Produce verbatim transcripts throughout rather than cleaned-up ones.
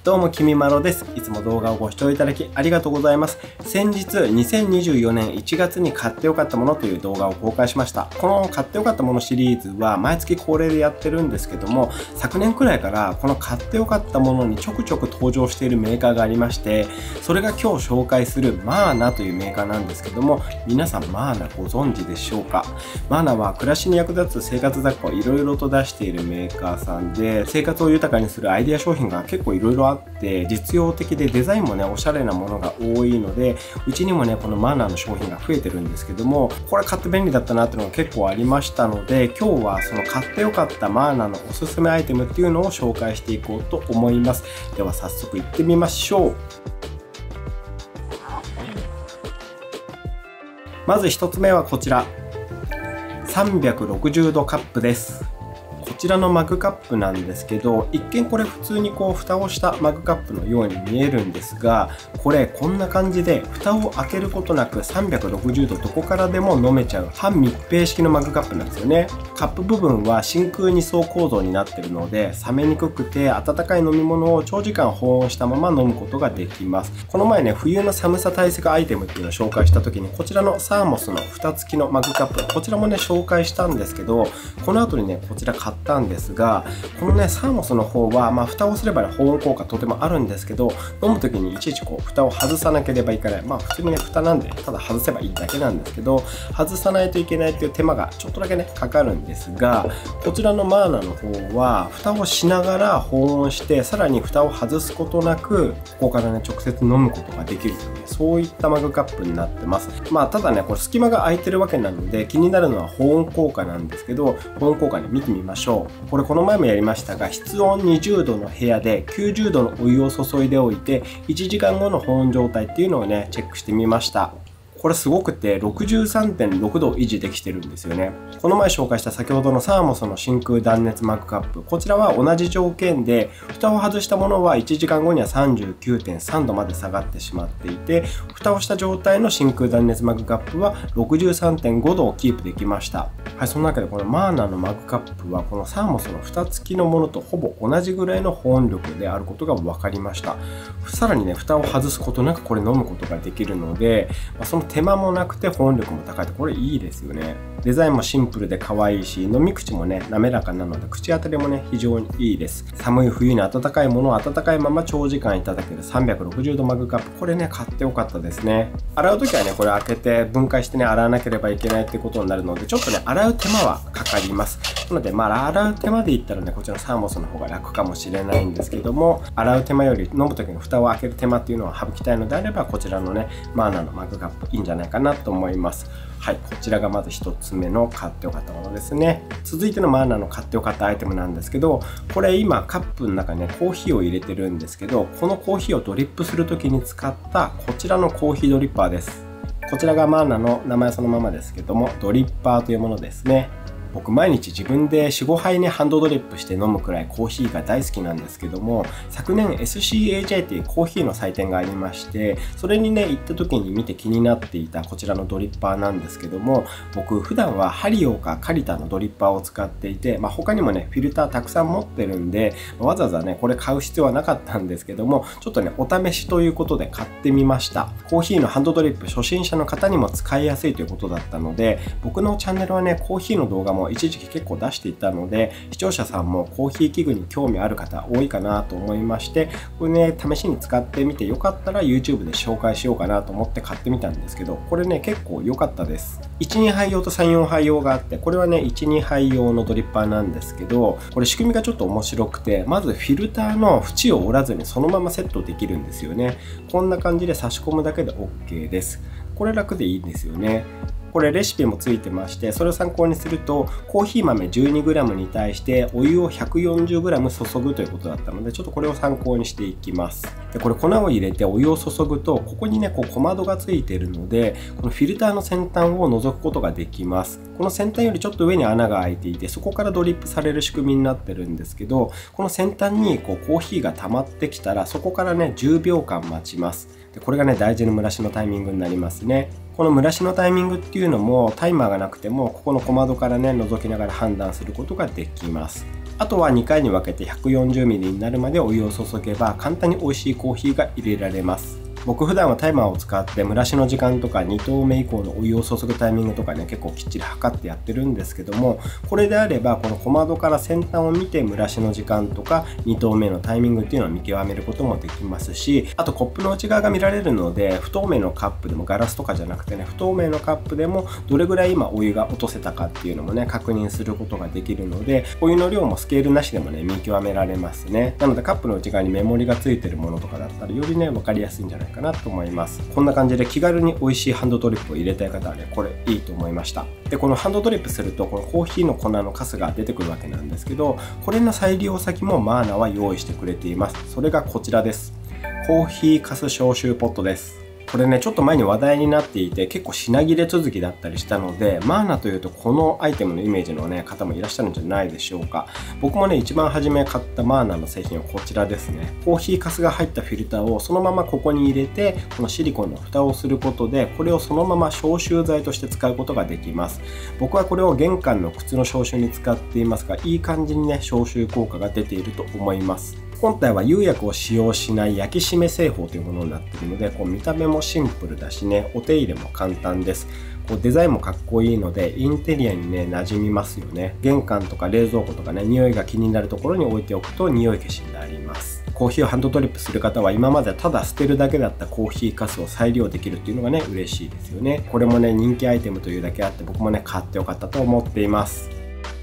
どうも、きみまろです。いつも動画をご視聴いただきありがとうございます。先日、にせんにじゅうよねんいちがつに買ってよかったものという動画を公開しました。この買ってよかったものシリーズは毎月恒例でやってるんですけども、昨年くらいからこの買ってよかったものにちょくちょく登場しているメーカーがありまして、それが今日紹介するマーナというメーカーなんですけども、皆さんマーナご存知でしょうか？マーナは暮らしに役立つ生活雑貨をいろいろと出しているメーカーさんで、生活を豊かにするアイデア商品が結構いろいろあって、実用的でデザインもねおしゃれなものが多いので、うちにもねこのマーナの商品が増えてるんですけども、これ買って便利だったなっていうのが結構ありましたので、今日はその買ってよかったマーナのおすすめアイテムっていうのを紹介していこうと思います。では早速いってみましょう。まずひとつめはこちら、さんびゃくろくじゅうどカップです。こちらのマグカップなんですけど、一見これ普通にこう蓋をしたマグカップのように見えるんですが、これこんな感じで蓋を開けることなくさんびゃくろくじゅうどどこからでも飲めちゃう半密閉式のマグカップなんですよね。カップ部分は真空二層構造になっているので、冷めにくくて温かい飲み物を長時間保温したまま飲むことができます。この前ね、冬の寒さ対策アイテムっていうのを紹介した時に、こちらのサーモスの蓋付きのマグカップ、こちらもね紹介したんですけど、この後にねこちら買ったんですが、このねサーモスの方はまあ蓋をすれば、ね、保温効果とてもあるんですけど、飲む時にいちいちこう蓋を外さなければいけない。まあ普通にね蓋なんでただ外せばいいだけなんですけど、外さないといけないっていう手間がちょっとだけねかかるんですが、こちらのマーナの方は蓋をしながら保温して、さらに蓋を外すことなくここからね直接飲むことができるという、そういったマグカップになってます。まあただねこれ隙間が空いてるわけなので、気になるのは保温効果なんですけど、保温効果に見てみましょう。これこの前もやりましたが、室温にじゅうどの部屋できゅうじゅうどのお湯を注いでおいて、いちじかんごの保温状態っていうのをねチェックしてみました。これすごくて ろくじゅうさんてんろくどを維持できてるんですよね。この前紹介した先ほどのサーモスの真空断熱マグカップ、こちらは同じ条件で蓋を外したものはいちじかんごには さんじゅうきゅうてんさんどまで下がってしまっていて、蓋をした状態の真空断熱マグカップは ろくじゅうさんてんごどをキープできました。はい、その中でこのマーナのマグカップはこのサーモスの蓋付きのものとほぼ同じぐらいの保温力であることが分かりました。さらにね蓋を外すことなくこれ飲むことができるので、その手間もなくて保温力も高いと、これいいですよね。デザインもシンプルで可愛いし、飲み口もね滑らかなので口当たりもね非常にいいです。寒い冬に温かいものを温かいまま長時間いただけるさんびゃくろくじゅうどマグカップ、これね買ってよかったですね。洗う時はねこれ開けて分解してね洗わなければいけないってことになるので、ちょっとね洗う手間はかかります。なのでまあ洗う手間で言ったらねこちらのサーモスの方が楽かもしれないんですけども、洗う手間より飲む時の蓋を開ける手間っていうのを省きたいのであれば、こちらのねマーナのマグカップいいんじゃないかなと思います。はい、こちらがまずひとつめの買ってよかったものですね。続いてのマーナの買ってよかったアイテムなんですけど、これ今カップの中にねコーヒーを入れてるんですけど、このコーヒーをドリップする時に使ったこちらのコーヒードリッパーです。こちらがマーナの名前そのままですけども、ドリッパーというものですね。僕毎日自分で よんごはいねハンドドリップして飲むくらいコーヒーが大好きなんですけども、昨年 エスシーエージェー っていうコーヒーの祭典がありまして、それにね行った時に見て気になっていたこちらのドリッパーなんですけども、僕普段はハリオかカリタのドリッパーを使っていて、まあ、他にもねフィルターたくさん持ってるんで、わざわざねこれ買う必要はなかったんですけども、ちょっとねお試しということで買ってみました。コーヒーのハンドドリップ初心者の方にも使いやすいということだったので、僕のチャンネルはねコーヒーの動画も一時期結構出していたので、視聴者さんもコーヒー器具に興味ある方多いかなと思いまして、これね試しに使ってみてよかったら YouTube で紹介しようかなと思って買ってみたんですけど、これね結構良かったです。いち、にはい用とさん、よんはい用があって、これはねいち、にはい用のドリッパーなんですけど、これ仕組みがちょっと面白くて、まずフィルターの縁を折らずにそのままセットできるんですよね。こんな感じで差し込むだけで OK です。これ楽でいいんですよね。これレシピもついてまして、それを参考にするとコーヒー豆 じゅうにグラム に対してお湯を ひゃくよんじゅうグラム 注ぐということだったので、ちょっとこれを参考にしていきます。でこれ粉を入れてお湯を注ぐと、ここにねこう小窓がついているので、このフィルターの先端を覗くことができます。この先端よりちょっと上に穴が開いていて、そこからドリップされる仕組みになってるんですけど、この先端にこうコーヒーが溜まってきたら、そこからねじゅうびょうかん待ちます。でこれがね大事な蒸らしのタイミングになりますね。この蒸らしのタイミングっていうのもタイマーがなくても、ここの小窓からね覗きながら判断することができます。 あとはにかいに分けて ひゃくよんじゅうミリ になるまでお湯を注げば簡単に美味しいコーヒーが入れられます。僕普段はタイマーを使って蒸らしの時間とかにとうめ以降のお湯を注ぐタイミングとかね結構きっちり測ってやってるんですけども、これであればこの小窓から先端を見て蒸らしの時間とかにとうめのタイミングっていうのを見極めることもできますし、あとコップの内側が見られるので不透明のカップでもガラスとかじゃなくてね不透明のカップでもどれぐらい今お湯が落とせたかっていうのもね確認することができるので、お湯の量もスケールなしでもね見極められますね。なのでカップの内側にメモリがついてるものとかだったらよりね分かりやすいんじゃないかなと思います。こんな感じで気軽に美味しいハンドドリップを入れたい方はねこれいいと思いました。でこのハンドドリップするとこのコーヒーの粉のカスが出てくるわけなんですけど、これの再利用先もマーナは用意してくれています。それがこちらです。コーヒーかす消臭ポットです。これねちょっと前に話題になっていて結構品切れ続きだったりしたので、マーナというとこのアイテムのイメージのね方もいらっしゃるんじゃないでしょうか。僕もね一番初め買ったマーナの製品はこちらですね。コーヒーかすが入ったフィルターをそのままここに入れてこのシリコンの蓋をすることでこれをそのまま消臭剤として使うことができます。僕はこれを玄関の靴の消臭に使っていますが、いい感じにね消臭効果が出ていると思います。本体は釉薬を使用しない焼き締め製法というものになっているので、こう見た目もシンプルだしねお手入れも簡単です。こうデザインもかっこいいのでインテリアにね馴染みますよね。玄関とか冷蔵庫とかね匂いが気になるところに置いておくと匂い消しになります。コーヒーをハンドドリップする方は今までただ捨てるだけだったコーヒーかすを再利用できるっていうのがね嬉しいですよね。これもね人気アイテムというだけあって僕もね買ってよかったと思っています。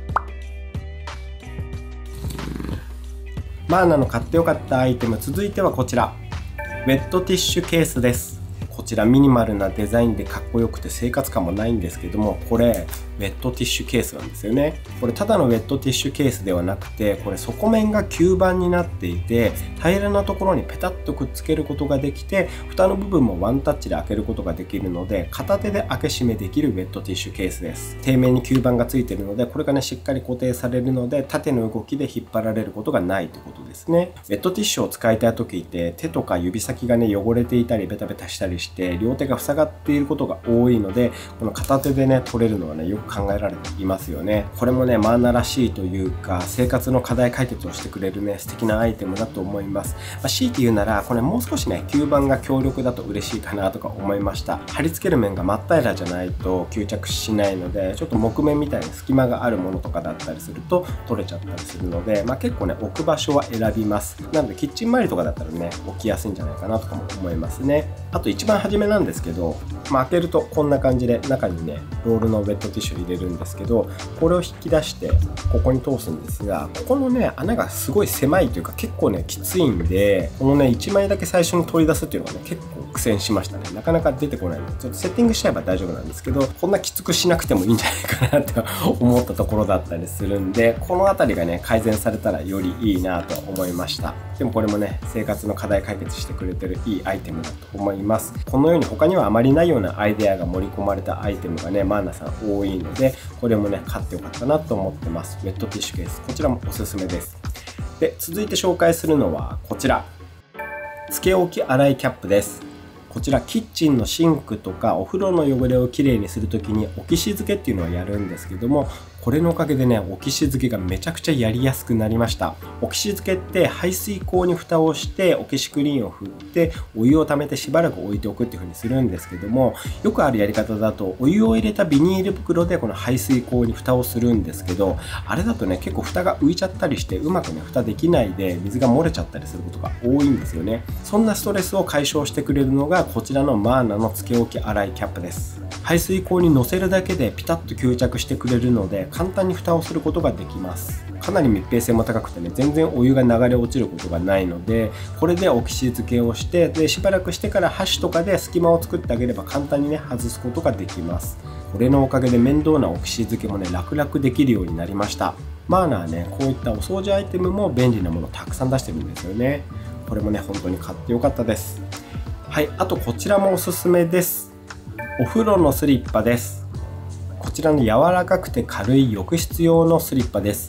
マーナの買ってよかったアイテム、続いてはこちらウェットティッシュケースです。こちらミニマルなデザインでかっこよくて生活感もないんですけども、これウェットティッシュケースなんですよね。これただのウェットティッシュケースではなくて、これ底面が吸盤になっていて平らなところにペタッとくっつけることができて、蓋の部分もワンタッチで開けることができるので片手で開け閉めできるウェットティッシュケースです。底面に吸盤がついているのでこれがねしっかり固定されるので縦の動きで引っ張られることがないということですね。ウェットティッシュを使いたい時って手とか指先がね汚れていたりベタベタしたりして両手が塞がっていることが多いので、この片手でね取れるのはねよく考えられていますよね。これもねマーナらしいというか生活の課題解決をしてくれるね素敵なアイテムだと思います。まあ、強いて言うならこれもう少しね吸盤が強力だと嬉しいかなとか思いました。貼り付ける面が真っ平らじゃないと吸着しないので、ちょっと木面みたいに隙間があるものとかだったりすると取れちゃったりするので、まあ、結構ね置く場所は選びます。なのでキッチン周りとかだったらね置きやすいんじゃないかなとかも思いますね。あと一番初めなんですけど、まあ、開けるとこんな感じで中にねロールのウェットティッシュ入れるんですけど、これを引き出してここに通すんですが、ここのね穴がすごい狭いというか結構ねきついんで、このねいちまいだけ最初に取り出すっていうのがね結構苦戦しましたね。なかなか出てこないのでちょっとセッティングしちゃえば大丈夫なんですけど、こんなきつくしなくてもいいんじゃないかなと思ったところだったりするんで、この辺りがね改善されたらよりいいなと思いました。でもこれもね生活の課題解決してくれてるいいアイテムだと思います。このように他にはあまりないようなアイデアが盛り込まれたアイテムがねマーナさん多いので、これもね買ってよかったなと思ってます。ウェットティッシュケース、こちらもおすすめです。で続いて紹介するのはこちらつけ置き洗いキャップです。こちらキッチンのシンクとかお風呂の汚れをきれいにするときにオキシ漬けっていうのをやるんですけども、これのおかげでねオキシ漬けがめちゃくちゃやりやすくなりました。オキシ漬けって排水口に蓋をしてオキシクリーンを振ってお湯を溜めてしばらく置いておくっていう風にするんですけども、よくあるやり方だとお湯を入れたビニール袋でこの排水口に蓋をするんですけど、あれだとね結構蓋が浮いちゃったりしてうまくね蓋できないで水が漏れちゃったりすることが多いんですよね。そんなストレスを解消してくれるのがこちらのマーナのつけ置き洗いキャップです。排水口に乗せるだけでピタッと吸着してくれるので簡単に蓋をすることができます。かなり密閉性も高くてね全然お湯が流れ落ちることがないので、これでオキシ漬けをしてでしばらくしてから箸とかで隙間を作ってあげれば簡単にね外すことができます。これのおかげで面倒なオキシ漬けもね楽々できるようになりました。マーナはねこういったお掃除アイテムも便利なものたくさん出してるんですよね。これもね本当に買ってよかったです。はい、あとこちらもおすすめです。お風呂のスリッパです。こちらの柔らかくて軽い浴室用のスリッパです。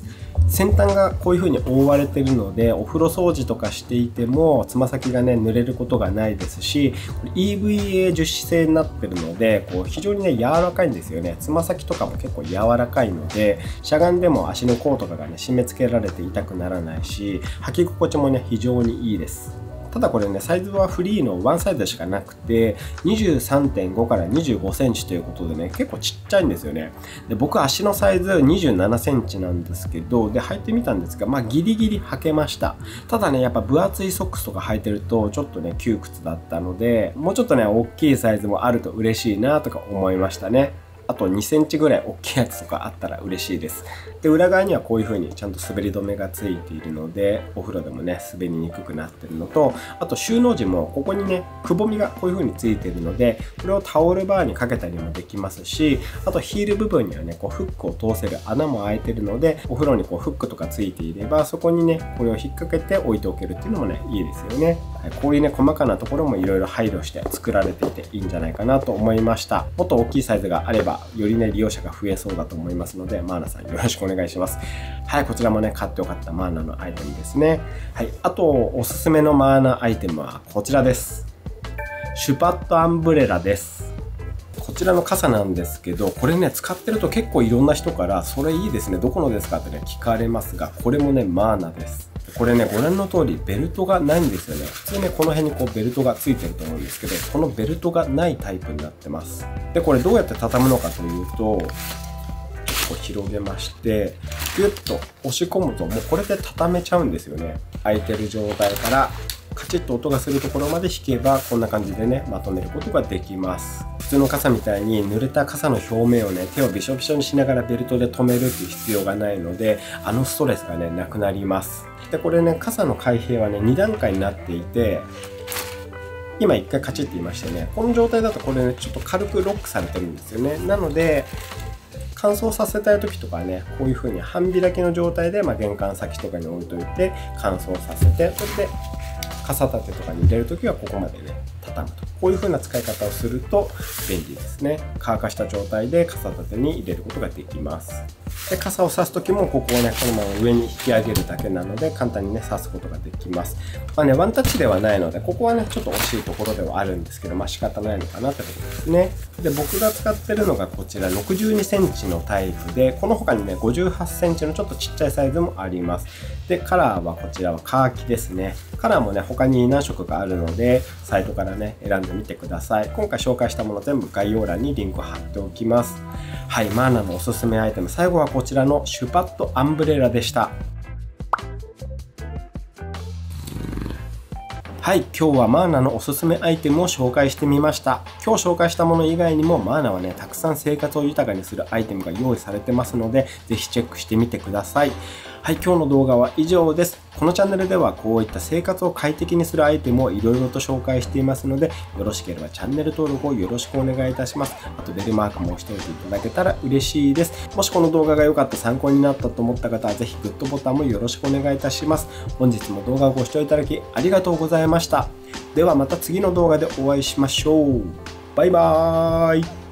先端がこういう風に覆われてるので、お風呂掃除とかしていてもつま先がね濡れることがないですし、これ イーブイエー 樹脂製になってるので、こう非常にね柔らかいんですよね。つま先とかも結構柔らかいので、しゃがんでも足の甲とかがね締め付けられて痛くならないし、履き心地もね非常にいいです。ただこれね、サイズはフリーのワンサイズしかなくて にじゅうさんてんご からにじゅうごセンチということでね、結構ちっちゃいんですよね。で、僕足のサイズにじゅうななセンチなんですけど、で履いてみたんですが、まあギリギリ履けました。ただね、やっぱ分厚いソックスとか履いてるとちょっとね窮屈だったので、もうちょっとね大きいサイズもあると嬉しいなとか思いましたね。あとにセンチぐらい大きいやつとかあったら嬉しいです。で、裏側にはこういう風にちゃんと滑り止めがついているので、お風呂でもね滑りにくくなってるのと、あと収納時もここにねくぼみがこういう風についているので、これをタオルバーにかけたりもできますし、あとヒール部分にはねこうフックを通せる穴も開いてるので、お風呂にこうフックとかついていれば、そこにねこれを引っ掛けて置いておけるっていうのもねいいですよね。はい、こういうね細かなところもいろいろ配慮して作られていていいんじゃないかなと思いました。もっと大きいサイズがあればよりね利用者が増えそうだと思いますので、マーナさんよろしくお願いします。はい、こちらもね買ってよかったマーナのアイテムですね。はい、あとおすすめのマーナアイテムはこちらです。シュパットアンブレラです。こちらの傘なんですけど、これね使ってると結構いろんな人からそれいいですね、どこのですかってね聞かれますが、これもねマーナです。これねご覧の通りベルトがないんですよね。普通ねこの辺にこうベルトがついてると思うんですけど、このベルトがないタイプになってます。でこれどうやって畳むのかというと、ちょっとこう広げましてギュッと押し込むと、もうこれで畳めちゃうんですよね。空いてる状態からカチッと音がするところまで引けば、こんな感じでねまとめることができます。普通の傘みたいに濡れた傘の表面をね手をびしょびしょにしながらベルトで留めるっていう必要がないので、あのストレスがねなくなります。でこれね傘の開閉はねに段階になっていて、今いっかいカチッて言いましてね、この状態だとこれねちょっと軽くロックされてるんですよね。なので乾燥させたい時とかはね、こういう風に半開きの状態で、まあ、玄関先とかに置いといて乾燥させて、それで傘立てとかに入れる時はここまでね畳むと、こういう風な使い方をすると便利ですね。乾かした状態で傘立てに入れることができます。で傘を差す時もここをねこのまま上に引き上げるだけなので、簡単にね差すことができます。まあねワンタッチではないので、ここはねちょっと惜しいところではあるんですけど、まあ仕方ないのかなってことですね。で僕が使ってるのがこちらろくじゅうにセンチのタイプで、この他にねごじゅうはちセンチのちょっとちっちゃいサイズもあります。でカラーはこちらはカーキですね。カラーもね他に何色かあるので、サイトからね選んでみてください。今回紹介したもの全部概要欄にリンクを貼っておきます。はい、マーナのおすすめアイテム、最後はこちらのシュパットアンブレラでした。はい、今日はマーナのおすすめアイテムを紹介してみました。今日紹介したもの以外にもマーナはねたくさん生活を豊かにするアイテムが用意されてますので、ぜひチェックしてみてください。はい、今日の動画は以上です。このチャンネルではこういった生活を快適にするアイテムをいろいろと紹介していますので、よろしければチャンネル登録をよろしくお願いいたします。あとベルマークも押しておいていただけたら嬉しいです。もしこの動画が良かった、参考になったと思った方はぜひグッドボタンもよろしくお願いいたします。本日も動画をご視聴いただきありがとうございました。ではまた次の動画でお会いしましょう。バイバーイ。